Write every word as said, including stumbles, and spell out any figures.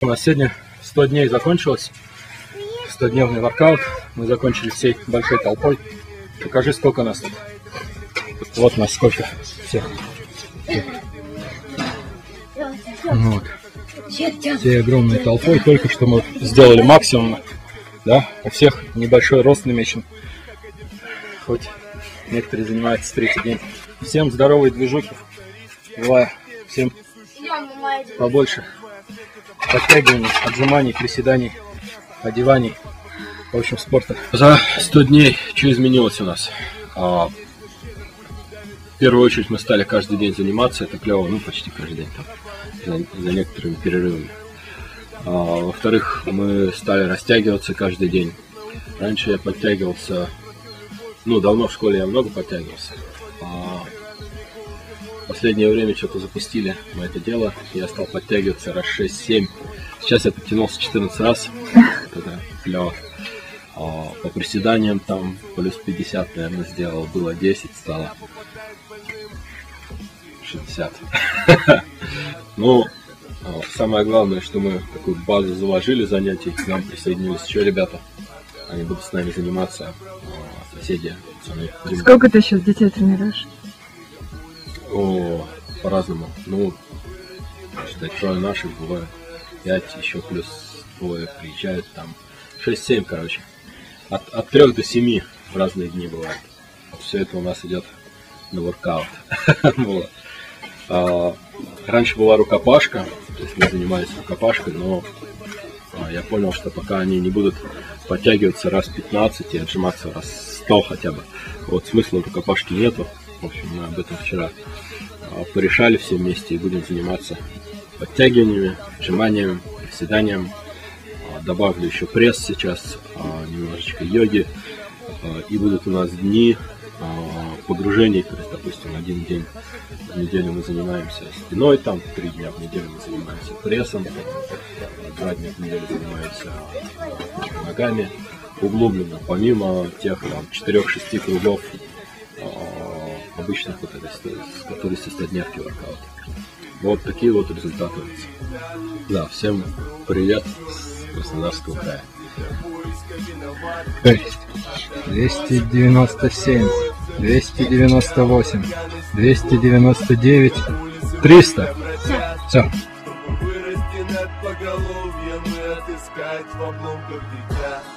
У нас сегодня сто дней закончилось, стодневный воркаут. Мы закончили всей большой толпой. Покажи, сколько нас тут. Вот нас сколько всех. Вот. Всей огромной толпой. Только что мы сделали максимум. Да, у всех небольшой рост намечен. Хоть некоторые занимаются третий день. Всем здоровой движухи. Желаю всем побольше подтягиваний, отжиманий, приседаний, одеваний, в общем, спорта. За сто дней что изменилось у нас? А, в первую очередь мы стали каждый день заниматься, это клево, ну почти каждый день, там, за, за некоторыми перерывами. А, во-вторых, мы стали растягиваться каждый день. Раньше я подтягивался, ну давно в школе я много подтягивался. А, в последнее время что-то запустили мы это дело, я стал подтягиваться раз шесть-семь. Сейчас я подтянулся четырнадцать раз, это клево. А, по приседаниям там плюс пятьдесят, наверное, сделал, было десять, стало шестьдесят. Ну, самое главное, что мы такую базу заложили занятий, к нам присоединились еще ребята, они будут с нами заниматься, соседи, пацаны. Сколько ты сейчас детей тренируешь? О, по-разному. Ну, считай, трое наших бывает, пять, еще плюс двое приезжают, там шесть-семь, короче. От, от трех до семи в разные дни бывает. Все это у нас идет на воркаут. а, раньше была рукопашка, то есть мы занимались рукопашкой, но а, я понял, что пока они не будут подтягиваться раз пятнадцать и отжиматься раз сто хотя бы, вот смысла рукопашки нету. В общем, мы об этом вчера а, порешали все вместе и будем заниматься подтягиваниями, отжиманиями, приседанием. А, добавлю еще пресс сейчас, а, немножечко йоги. А, и будут у нас дни а, погружений, то есть, допустим, один день в неделю мы занимаемся спиной, там три дня в неделю мы занимаемся прессом, два дня в неделю занимаемся а, ногами углубленно, помимо тех там четырёх-шести кругов обычных, вот это, которые со стодневки воркаута. Вот такие вот результаты. Да, всем привет с Краснодарского края. двести девяносто семь, двести девяносто восемь, двести девяносто девять, триста. Все. Вырасти над поголовьем и отыскать в обломках дитя.